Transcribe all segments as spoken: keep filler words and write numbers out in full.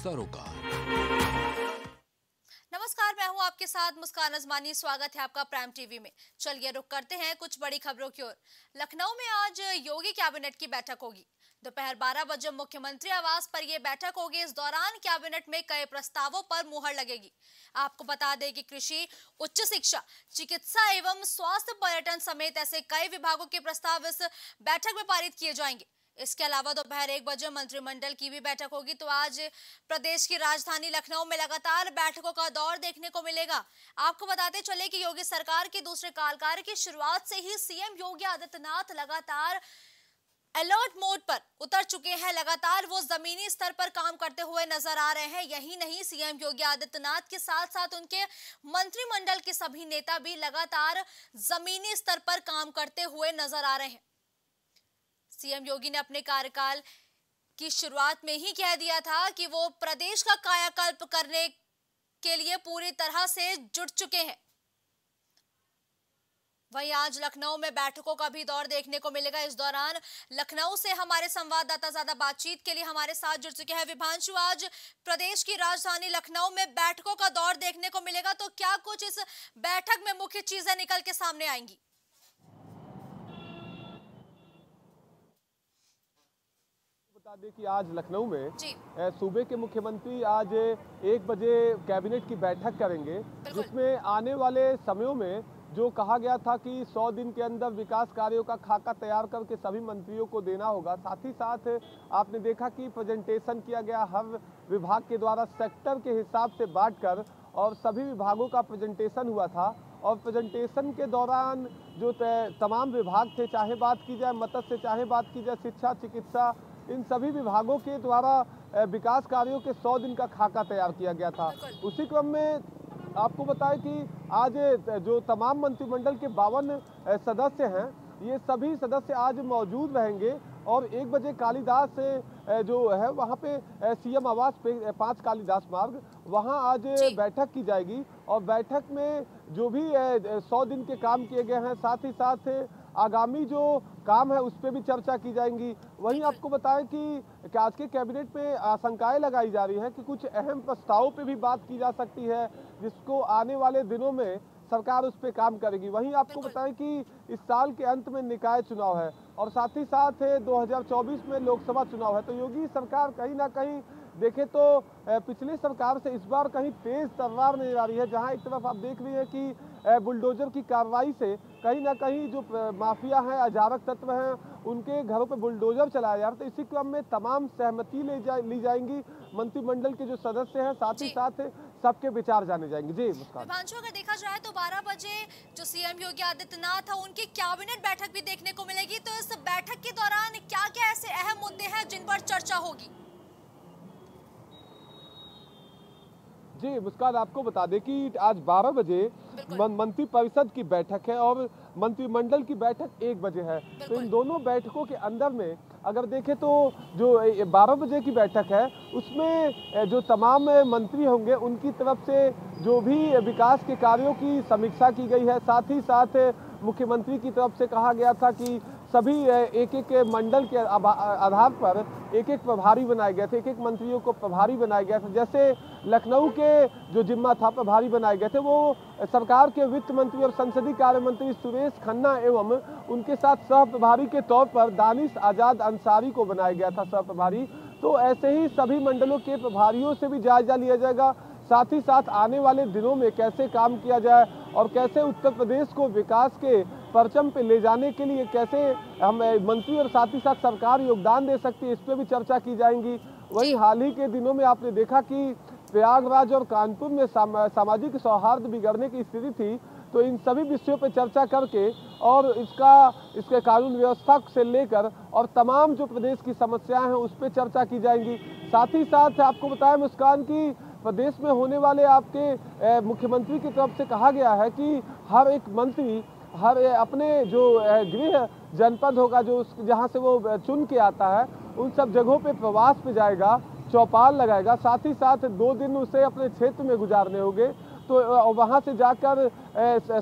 सरोकार। नमस्कार, मैं हूं आपके साथ मुस्कान अजमानी। स्वागत है आपका प्राइम टीवी में। चलिए रुक करते हैं कुछ बड़ी खबरों की ओर। लखनऊ में आज योगी कैबिनेट की बैठक होगी। दोपहर बारह बजे मुख्यमंत्री आवास पर यह बैठक होगी। इस दौरान कैबिनेट में कई प्रस्तावों पर मुहर लगेगी। आपको बता दें कि कृषि, उच्च शिक्षा, चिकित्सा एवं स्वास्थ्य, पर्यटन समेत ऐसे कई विभागों के प्रस्ताव इस बैठक में पारित किए जाएंगे। इसके अलावा दोपहर एक बजे मंत्रिमंडल की भी बैठक होगी। तो आज प्रदेश की राजधानी लखनऊ में लगातार बैठकों का दौर देखने को मिलेगा। आपको बताते चले कि योगी सरकार के दूसरे कार्यकाल की शुरुआत से ही सीएम योगी आदित्यनाथ लगातार अलर्ट मोड पर उतर चुके हैं। लगातार वो जमीनी स्तर पर काम करते हुए नजर आ रहे हैं। यही नहीं, सीएम योगी आदित्यनाथ के साथ साथ उनके मंत्रिमंडल के सभी नेता भी लगातार जमीनी स्तर पर काम करते हुए नजर आ रहे हैं। सीएम योगी ने अपने कार्यकाल की शुरुआत में ही कह दिया था कि वो प्रदेश का कायाकल्प करने के लिए पूरी तरह से जुट चुके हैं। वहीं आज लखनऊ में बैठकों का भी दौर देखने को मिलेगा। इस दौरान लखनऊ से हमारे संवाददाता ज्यादा बातचीत के लिए हमारे साथ जुड़ चुके हैं। विभांशु, आज प्रदेश की राजधानी लखनऊ में बैठकों का दौर देखने को मिलेगा, तो क्या कुछ इस बैठक में मुख्य चीजें निकल के सामने आएंगी? बता दें कि आज लखनऊ में सूबे के मुख्यमंत्री आज एक बजे कैबिनेट की बैठक करेंगे, जिसमें आने वाले समयों में जो कहा गया था कि सौ दिन के अंदर विकास कार्यों का खाका तैयार करके सभी मंत्रियों को देना होगा। साथ ही साथ आपने देखा कि प्रेजेंटेशन किया गया हर विभाग के द्वारा सेक्टर के हिसाब से बांटकर, और सभी विभागों का प्रेजेंटेशन हुआ था। और प्रेजेंटेशन के दौरान जो तमाम विभाग थे, चाहे बात की जाए मत्स्य, चाहे बात की जाए शिक्षा, चिकित्सा, इन सभी विभागों के द्वारा विकास कार्यों के सौ दिन का खाका तैयार किया गया था। उसी क्रम में आपको बताएं कि आज जो तमाम मंत्रिमंडल के बावन सदस्य हैं, ये सभी सदस्य आज मौजूद रहेंगे। और एक बजे कालिदास जो है वहाँ पे सीएम आवास पे पांच कालिदास मार्ग, वहाँ आज बैठक की जाएगी। और बैठक में जो भी सौ दिन के काम किए गए हैं, साथ ही साथ आगामी जो काम है उस पर भी चर्चा की जाएंगी। वहीं आपको बताएं कि आज के कैबिनेट में आशंकाएं लगाई जा रही है कि कुछ अहम प्रस्तावों पे भी बात की जा सकती है, जिसको आने वाले दिनों में सरकार उस पर काम करेगी। वहीं आपको बताएं कि इस साल के अंत में निकाय चुनाव है और साथ ही साथ दो हज़ार चौबीस में लोकसभा चुनाव है। तो योगी सरकार कहीं ना कहीं देखें तो पिछली सरकार से इस बार कहीं तेज तलवार नजर आ रही है। जहां एक तरफ आप देख रही है कि बुलडोजर की कार्रवाई से कहीं ना कहीं जो माफिया हैं, अजारक तत्व हैं, उनके घरों पे बुलडोजर चलाया जा रहा है। तो इसी क्रम में तमाम सहमति ले जा ली जाएंगी। मंत्रिमंडल के जो सदस्य हैं, साथ ही साथ सबके विचार जाने जाएंगे। जी मुस्कान। विभांशु, अगर देखा जाए तो बारह बजे जो सीएम योगी आदित्यनाथ है, उनकी कैबिनेट बैठक भी देखने को मिलेगी। तो इस बैठक के दौरान क्या क्या ऐसे अहम मुद्दे हैं जिन पर चर्चा होगी? जी मुस्कान, आपको बता दें कि आज बारह बजे मंत्री परिषद की बैठक है और मंत्रिमंडल की बैठक एक बजे है। तो इन दोनों बैठकों के अंदर में अगर देखें तो जो बारह बजे की बैठक है, उसमें जो तमाम मंत्री होंगे उनकी तरफ से जो भी विकास के कार्यों की समीक्षा की गई है। साथ ही साथ मुख्यमंत्री की तरफ से कहा गया था कि सभी एक एक मंडल के आधार पर एक एक प्रभारी बनाए गए थे, एक एक मंत्रियों को प्रभारी बनाया गया था। जैसे लखनऊ के जो जिम्मा था प्रभारी बनाए गए थे, वो सरकार के वित्त मंत्री और संसदीय कार्य मंत्री सुरेश खन्ना एवं उनके साथ सह प्रभारी के तौर पर दानिश आजाद अंसारी को बनाया गया था सह प्रभारी। तो ऐसे ही सभी मंडलों के प्रभारियों से भी जायजा लिया जाएगा। साथ ही साथ आने वाले दिनों में कैसे काम किया जाए और कैसे उत्तर प्रदेश को विकास के परचम पे ले जाने के लिए कैसे हम मंत्री और साथ ही साथ सरकार योगदान दे सकती है, इस पर भी चर्चा की जाएंगी। वहीं हाल ही के दिनों में आपने देखा कि प्रयागराज और कानपुर में साम, सामाजिक सौहार्द बिगड़ने की स्थिति थी। तो इन सभी विषयों पर चर्चा करके और इसका इसके कानून व्यवस्था से लेकर और तमाम जो प्रदेश की समस्याएं हैं उस पर चर्चा की जाएंगी। साथ ही साथ आपको बताया मुस्कान की प्रदेश में होने वाले आपके मुख्यमंत्री की तरफ से कहा गया है कि हर एक मंत्री हर अपने जो गृह जनपद होगा, जो जहां से वो चुन के आता है, उन सब जगहों पे प्रवास पे जाएगा, चौपाल लगाएगा। साथ ही साथ दो दिन उसे अपने क्षेत्र में गुजारने होंगे। तो वहां से जाकर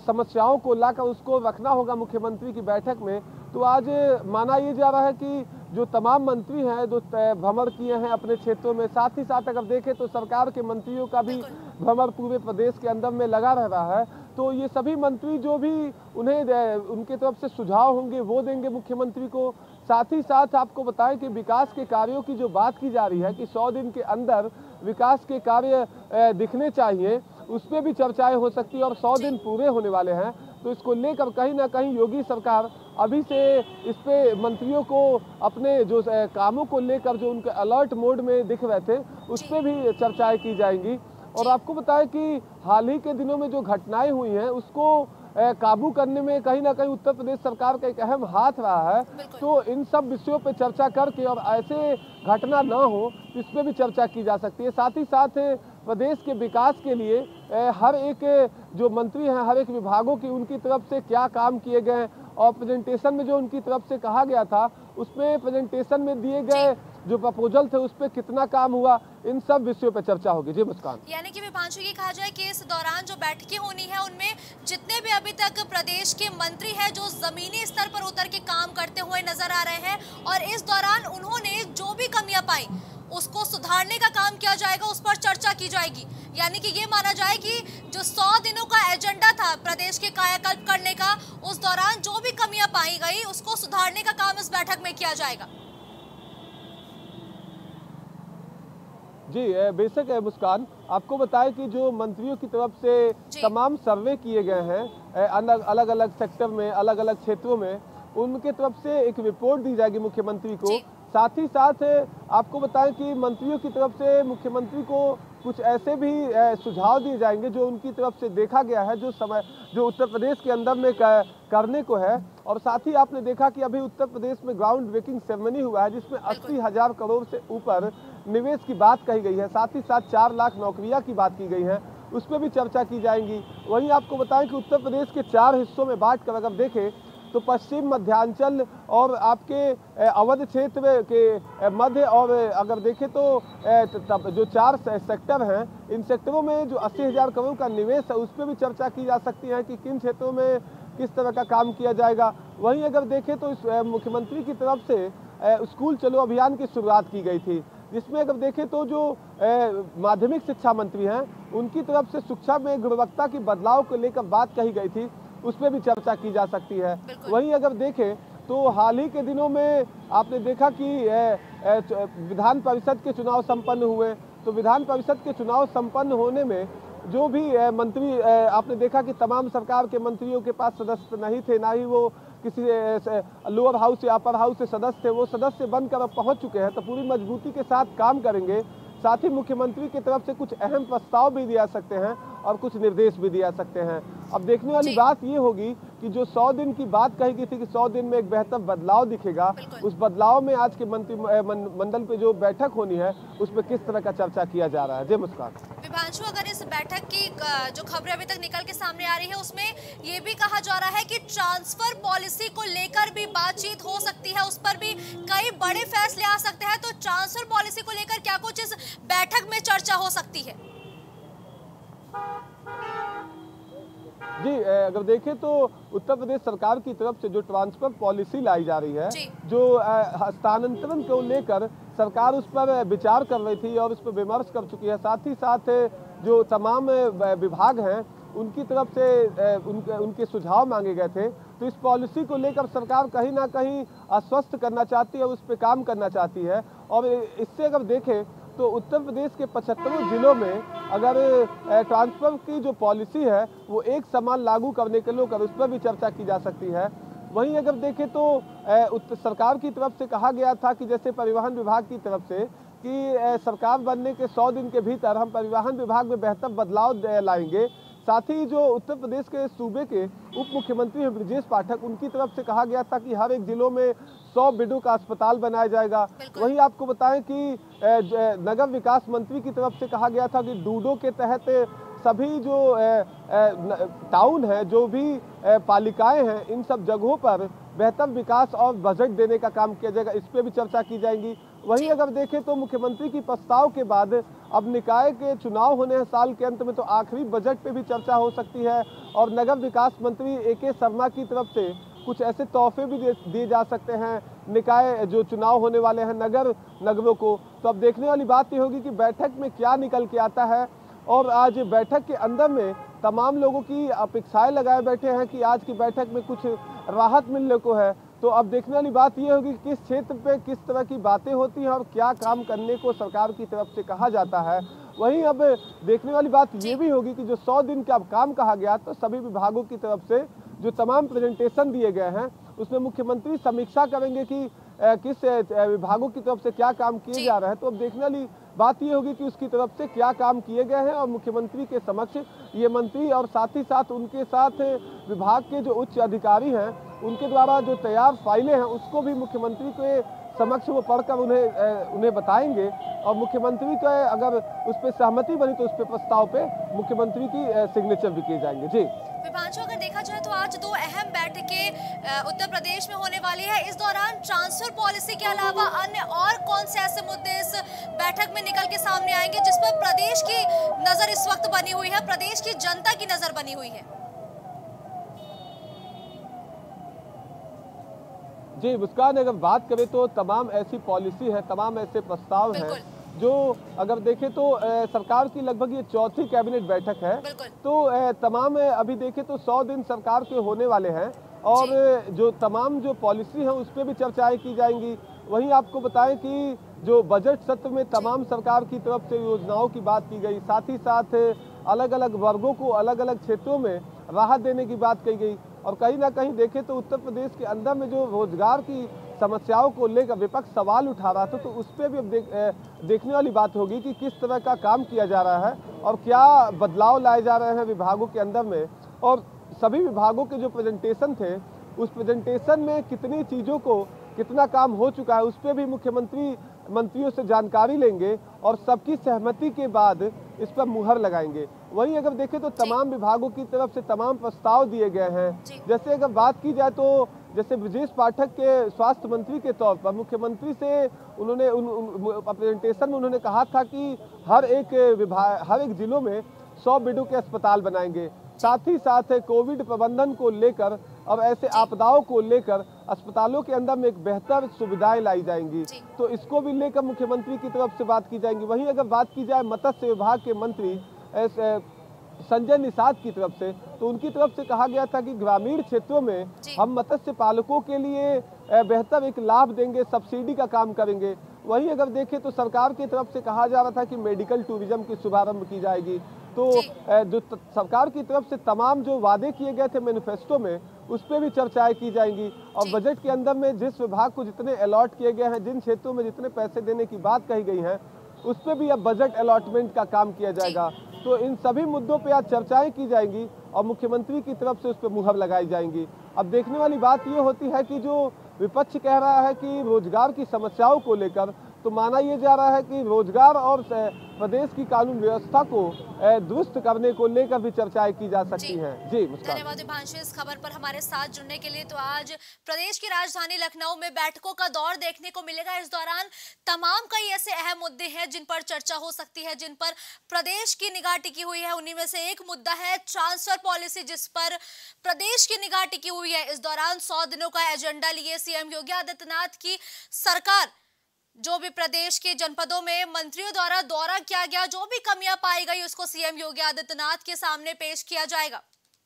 समस्याओं को लाकर उसको रखना होगा मुख्यमंत्री की बैठक में। तो आज माना ये जा रहा है कि जो तमाम मंत्री हैं जो भ्रमण किए हैं अपने क्षेत्रों में, साथ ही साथ अगर देखें तो सरकार के मंत्रियों का भी भ्रमण पूरे प्रदेश के अंदर में लगा रह रहा है। तो ये सभी मंत्री जो भी उन्हें उनके तरफ से सुझाव होंगे वो देंगे मुख्यमंत्री को। साथ ही साथ आपको बताएं कि विकास के कार्यों की जो बात की जा रही है कि सौ दिन के अंदर विकास के कार्य दिखने चाहिए, उस पर भी चर्चाएं हो सकती है और सौ दिन पूरे होने वाले हैं। तो इसको लेकर कहीं ना कहीं योगी सरकार अभी से इस पे मंत्रियों को अपने जो कामों को लेकर जो उनके अलर्ट मोड में दिख रहे थे उस पर भी चर्चाएं की जाएंगी। और आपको बताएं कि हाल ही के दिनों में जो घटनाएं हुई हैं उसको काबू करने में कहीं ना कहीं उत्तर प्रदेश सरकार का एक अहम हाथ रहा है। तो इन सब विषयों पे चर्चा करके और ऐसे घटना ना हो इस पे भी चर्चा की जा सकती है। साथ ही साथ प्रदेश के विकास के लिए हर एक जो मंत्री हैं, हर एक विभागों की उनकी तरफ से क्या काम किए गए और प्रेजेंटेशन में जो उनकी तरफ से कहा गया था उसमें प्रेजेंटेशन में दिए गए जो प्रपोजल थे उस पर कितना काम हुआ, इन सब विषयों पर चर्चा होगी। जी मुस्कान। यानी कि विभांशु ये कहा जाए कि इस दौरान जो बैठकें होनी है उनमें जितने भी अभी तक प्रदेश के मंत्री हैं जो जमीनी स्तर पर उतर के काम करते हुए नजर आ रहे हैं और इस दौरान उन्होंने जो भी कमियां पाई उसको सुधारने का काम किया जाएगा, उस पर चर्चा की जाएगी। यानी कि ये माना जाए कि जो सौ दिनों का एजेंडा था प्रदेश के कायाकल्प करने का, उस दौरान जो भी कमियां पाई गई उसको सुधारने का काम इस बैठक में किया जाएगा। जी बेशक है मुस्कान, आपको बताएं कि जो मंत्रियों की तरफ से तमाम सर्वे किए गए हैं अलग अलग अलग सेक्टर में, अलग अलग क्षेत्रों में, उनके तरफ से एक रिपोर्ट दी जाएगी मुख्यमंत्री को। साथ ही साथ आपको बताएं कि मंत्रियों की तरफ से मुख्यमंत्री को कुछ ऐसे भी सुझाव दिए जाएंगे जो उनकी तरफ से देखा गया है जो समय जो उत्तर प्रदेश के अंदर में करने को है। और साथ ही आपने देखा कि अभी उत्तर प्रदेश में ग्राउंड ब्रेकिंग सेरेमनी हुआ है जिसमें अस्सी हजार करोड़ से ऊपर निवेश की बात कही गई है। साथ ही साथ चार लाख नौकरियां की बात की गई है, उस पर भी चर्चा की जाएंगी। वहीं आपको बताएं कि उत्तर प्रदेश के चार हिस्सों में बांट कर अगर देखें तो पश्चिम, मध्यांचल और आपके अवध क्षेत्र के मध्य और अगर देखें तो जो चार सेक्टर हैं, इन सेक्टरों में जो अस्सी हजार करोड़ का निवेश है उस पर भी चर्चा की जा सकती है कि किन क्षेत्रों में किस तरह का काम किया जाएगा। वहीं अगर देखें तो इस मुख्यमंत्री की तरफ से स्कूल चलो अभियान की शुरुआत की गई थी, जिसमें अगर देखें तो जो माध्यमिक शिक्षा मंत्री हैं उनकी तरफ से शिक्षा में गुणवत्ता की बदलाव को लेकर बात कही गई थी, उस पर भी चर्चा की जा सकती है। वहीं अगर देखें तो हाल ही के दिनों में आपने देखा कि विधान परिषद के चुनाव संपन्न हुए, तो विधान परिषद के चुनाव संपन्न होने में जो भी मंत्री आपने देखा कि तमाम सरकार के मंत्रियों के पास सदस्य नहीं थे, ना ही वो किसी लोअर हाउस या अपर हाउस से सदस्य थे, वो सदस्य बनकर अब पहुंच चुके हैं, तो पूरी मजबूती के साथ काम करेंगे। साथ ही मुख्यमंत्री की तरफ से कुछ अहम प्रस्ताव भी दिया सकते हैं और कुछ निर्देश भी दिया सकते हैं। अब देखने वाली बात ये होगी कि जो सौ दिन की बात कही गई थी कि सौ दिन में एक बेहतर बदलाव दिखेगा, उस बदलाव में आज के मंत्री मंडल पे जो बैठक होनी है उसमें किस तरह का चर्चा किया जा रहा है। जय मुस्कान। विभांशु, अगर इस बैठक की जो खबरें अभी तक निकल के सामने आ रही है उसमें ये भी कहा जा रहा है कि ट्रांसफर पॉलिसी को लेकर भी बातचीत हो सकती है, उस पर भी कई बड़े फैसले आ सकते हैं। तो ट्रांसफर पॉलिसी को लेकर क्या कुछ इस बैठक में चर्चा हो सकती है? जी अगर देखें तो उत्तर प्रदेश सरकार की तरफ से जो ट्रांसफर पॉलिसी लाई जा रही है, जो हस्तांतरण को लेकर सरकार उस पर विचार कर रही थी और उस पर विमर्श कर चुकी है। साथ ही साथ जो तमाम विभाग हैं उनकी तरफ से उनके उनके सुझाव मांगे गए थे, तो इस पॉलिसी को लेकर सरकार कहीं ना कहीं आश्वस्त करना चाहती है, उस पर काम करना चाहती है। और इससे अगर देखें तो उत्तर प्रदेश के पचहत्तरों जिलों में अगर ट्रांसफर की जो पॉलिसी है वो एक समान लागू करने के लिए उस पर भी चर्चा की जा सकती है। वहीं अगर देखें तो उत्तर सरकार की तरफ से कहा गया था कि जैसे परिवहन विभाग की तरफ से कि सरकार बनने के सौ दिन के भीतर हम परिवहन विभाग में बेहतर बदलाव लाएंगे। साथ ही जो उत्तर प्रदेश के सूबे के उप मुख्यमंत्री हैं ब्रजेश पाठक, उनकी तरफ से कहा गया था कि हर एक जिलों में सौ बेडों का अस्पताल बनाया जाएगा। वहीं आपको बताएं कि नगर विकास मंत्री की तरफ से कहा गया था कि डूडो के तहत सभी जो टाउन है, जो भी पालिकाएं हैं, इन सब जगहों पर बेहतर विकास और बजट देने का काम किया जाएगा, इस पर भी चर्चा की जाएगी। वहीं अगर देखें तो मुख्यमंत्री की प्रस्ताव के बाद अब निकाय के चुनाव होने हैं साल के अंत में, तो आखिरी बजट पे भी चर्चा हो सकती है। और नगर विकास मंत्री ए के शर्मा की तरफ से कुछ ऐसे तोहफे भी दिए जा सकते हैं निकाय जो चुनाव होने वाले हैं नगर नगरों को। तो अब देखने वाली बात ये होगी कि बैठक में क्या निकल के आता है। और आज बैठक के अंदर में तमाम लोगों की अपेक्षाएं लगाए बैठे हैं कि आज की बैठक में कुछ राहत मिलने को है। तो अब देखने वाली बात यह होगी कि किस क्षेत्र पे किस तरह की बातें होती हैं और क्या काम करने को सरकार की तरफ से कहा जाता है। वहीं अब देखने वाली बात ये भी होगी कि जो सौ दिन का काम कहा गया तो सभी विभागों की तरफ से जो तमाम प्रेजेंटेशन दिए गए हैं उसमें मुख्यमंत्री समीक्षा करेंगे कि किस विभागों की तरफ से क्या काम किए जा रहे हैं। तो अब देखने वाली बात ये होगी कि उसकी तरफ से क्या काम किए गए हैं और मुख्यमंत्री के समक्ष ये मंत्री और साथ ही साथ उनके साथ विभाग के जो उच्च अधिकारी हैं उनके द्वारा जो तैयार फाइलें हैं उसको भी मुख्यमंत्री के समक्ष वो पढ़कर उन्हें उन्हें बताएंगे और मुख्यमंत्री को अगर उस पर सहमति बनी तो उस पर प्रस्ताव पे मुख्यमंत्री की सिग्नेचर भी किए जाएंगे। जी विभांशु, अगर देखा जाए तो आज दो अहम बैठकें उत्तर प्रदेश में होने वाली है। इस दौरान ट्रांसफर पॉलिसी के अलावा अन्य और कौन से ऐसे मुद्दे इस बैठक में निकल के सामने आएंगे जिस पर प्रदेश की नजर इस वक्त बनी हुई है, प्रदेश की जनता की नजर बनी हुई है? जी मुस्कान, अगर बात करें तो तमाम ऐसी पॉलिसी है, तमाम ऐसे प्रस्ताव हैं जो अगर देखें तो ए, सरकार की लगभग ये चौथी कैबिनेट बैठक है। तो ए, तमाम अभी देखें तो सौ दिन सरकार के होने वाले हैं और जो तमाम जो पॉलिसी है उस पर भी चर्चाएं की जाएंगी। वहीं आपको बताएं कि जो बजट सत्र में तमाम सरकार की तरफ से योजनाओं की बात की गई, साथ ही साथ अलग अलग वर्गों को अलग अलग क्षेत्रों में राहत देने की बात कही गई। और कहीं ना कहीं देखें तो उत्तर प्रदेश के अंदर में जो रोजगार की समस्याओं को लेकर विपक्ष सवाल उठा रहा था तो उस पर भी अब देख, देखने वाली बात होगी कि किस तरह का काम किया जा रहा है और क्या बदलाव लाए जा रहे हैं विभागों के अंदर में। और सभी विभागों के जो प्रेजेंटेशन थे उस प्रेजेंटेशन में कितनी चीज़ों को कितना काम हो चुका है उस पर भी मुख्यमंत्री मंत्रियों से जानकारी लेंगे और सबकी सहमति के बाद इस पर मुहर लगाएंगे। वहीं अगर देखें तो तमाम विभागों की तरफ से तमाम प्रस्ताव दिए गए हैं। जैसे अगर बात की जाए तो जैसे ब्रजेश पाठक के स्वास्थ्य मंत्री के तौर पर मुख्यमंत्री से उन्होंने उन, उन प्रेजेंटेशन में उन्होंने कहा था कि हर एक विभाग हर एक जिलों में सौ बेडों के अस्पताल बनाएंगे। साथ ही साथ कोविड प्रबंधन को लेकर और ऐसे आपदाओं को लेकर अस्पतालों के अंदर में एक बेहतर सुविधाएं लाई जाएंगी। तो इसको भी लेकर मुख्यमंत्री की तरफ से बात की जाएंगी। वहीं अगर बात की जाए मत्स्य विभाग के मंत्री संजय निषाद की तरफ से तो उनकी तरफ से कहा गया था कि ग्रामीण क्षेत्रों में हम मत्स्य पालकों के लिए बेहतर एक लाभ देंगे, सब्सिडी का काम करेंगे। वहीं अगर देखें तो सरकार की तरफ से कहा जा रहा था कि मेडिकल टूरिज्म की शुभारंभ की जाएगी। तो जो सरकार की तरफ से तमाम जो वादे किए गए थे मैनिफेस्टो में उस पर भी चर्चाएं की जाएंगी। और बजट के अंदर में जिस विभाग को जितने अलॉट किए गए हैं, जिन क्षेत्रों में जितने पैसे देने की बात कही गई है उस पर भी अब बजट अलॉटमेंट का काम किया जाएगा। तो इन सभी मुद्दों पे आज चर्चाएं की जाएंगी और मुख्यमंत्री की तरफ से उस पर मुहर लगाई जाएंगी। अब देखने वाली बात ये होती है कि जो विपक्ष कह रहा है कि रोजगार की समस्याओं को लेकर, तो माना यह जा रहा है कि रोजगार और प्रदेश की कानून व्यवस्था को दुरुस्त करने को लेकर भी चर्चाएं की जा सकती हैं। जी धन्यवाद विभांशु इस खबर पर हमारे साथ जुड़ने के लिए। तो आज प्रदेश की राजधानी लखनऊ में बैठकों का दौर देखने को मिलेगा। इस दौरान तमाम कई ऐसे अहम मुद्दे हैं जिन पर चर्चा हो सकती है, जिन पर प्रदेश की निगाह टिकी हुई है। उन्हीं में से एक मुद्दा है ट्रांसफर पॉलिसी, जिस पर प्रदेश की निगाह टिकी हुई है। इस दौरान सौ दिनों का एजेंडा लिए सीएम योगी आदित्यनाथ की सरकार जो भी प्रदेश के जनपदों में मंत्रियों द्वारा दौरा किया गया, जो भी कमियां पाई गई उसको सीएम योगी आदित्यनाथ के सामने पेश किया जाएगा।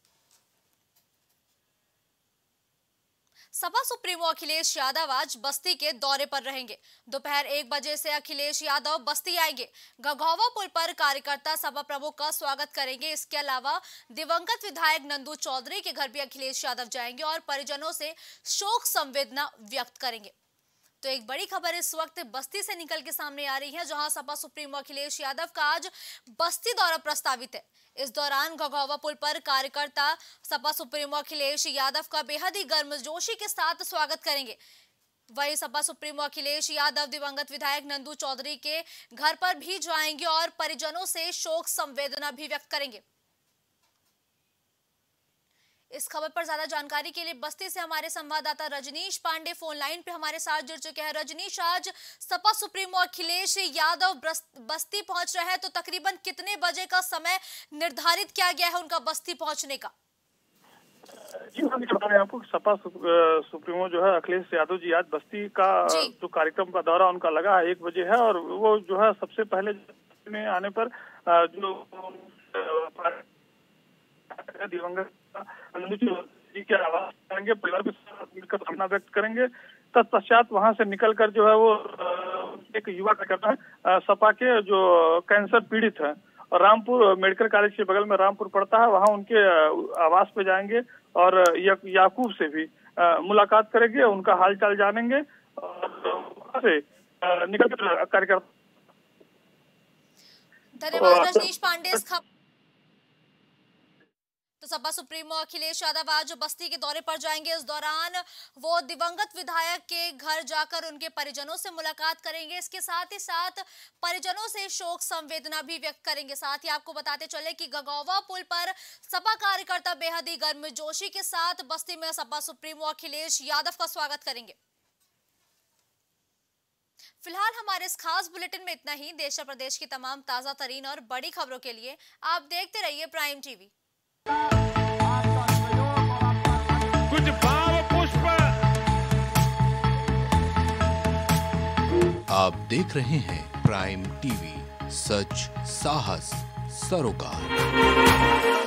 सपा सुप्रीमो अखिलेश यादव आज बस्ती के दौरे पर रहेंगे। दोपहर एक बजे से अखिलेश यादव बस्ती आएंगे। घघौवा पुल पर कार्यकर्ता सपा प्रमुख का स्वागत करेंगे। इसके अलावा दिवंगत विधायक नंदू चौधरी के घर भी अखिलेश यादव जाएंगे और परिजनों से शोक संवेदना व्यक्त करेंगे। तो एक बड़ी खबर इस वक्त बस्ती से निकल के सामने आ रही है, जहां सपा सुप्रीमो अखिलेश यादव का आज बस्ती दौरा प्रस्तावित है। इस दौरान घघौवा पुल पर कार्यकर्ता सपा सुप्रीमो अखिलेश यादव का बेहद ही गर्मजोशी के साथ स्वागत करेंगे। वहीं सपा सुप्रीमो अखिलेश यादव दिवंगत विधायक नंदू चौधरी के घर पर भी जाएंगे और परिजनों से शोक संवेदना भी व्यक्त करेंगे। इस खबर पर ज्यादा जानकारी के लिए बस्ती से हमारे संवाददाता रजनीश पांडे फोन लाइन पे हमारे साथ जुड़ चुके हैं। रजनीश, आज सपा सुप्रीमो अखिलेश यादव बस्ती पहुंच रहे हैं, तो तकरीबन कितने बजे का समय निर्धारित किया गया है उनका बस्ती पहुंचने का? जी हाँ, बता रहे हैं आपको सपा सुप्रीमो जो है अखिलेश यादव जी आज बस्ती का जो कार्यक्रम का दौरा उनका लगा है एक बजे है, और वो जो है सबसे पहले में आने पर जो दिवंगत जी के आवास करेंगे, परिवार के साथ मिलकर भावना व्यक्त करेंगे। तत्पश्चात वहां से निकलकर जो है वो एक युवा कार्यकर्ता है सपा के जो कैंसर पीड़ित है और रामपुर मेडिकल कॉलेज के बगल में रामपुर पड़ता है, वहां उनके आवास पे जाएंगे और या, याकूब से भी आ, मुलाकात करेंगे, उनका हालचाल जानेंगे और वहां से निकल कर कार्यकर्ता। धन्यवाद रजनीश पांडे। तो सपा सुप्रीमो अखिलेश यादव आज बस्ती के दौरे पर जाएंगे। इस दौरान वो दिवंगत विधायक के घर जाकर उनके परिजनों से मुलाकात करेंगे। इसके साथ ही साथ परिजनों से शोक संवेदना भी व्यक्त करेंगे। साथ ही आपको बताते चले कि गगौवा पुल पर सपा कार्यकर्ता बेहद ही गर्मजोशी के साथ बस्ती में सपा सुप्रीमो अखिलेश यादव का स्वागत करेंगे। फिलहाल हमारे इस खास बुलेटिन में इतना ही। देश और प्रदेश की तमाम ताजा तरीन और बड़ी खबरों के लिए आप देखते रहिए प्राइम टीवी। कुछ भाव पुष्प। आप देख रहे हैं प्राइम टीवी, सच साहस सरोकार।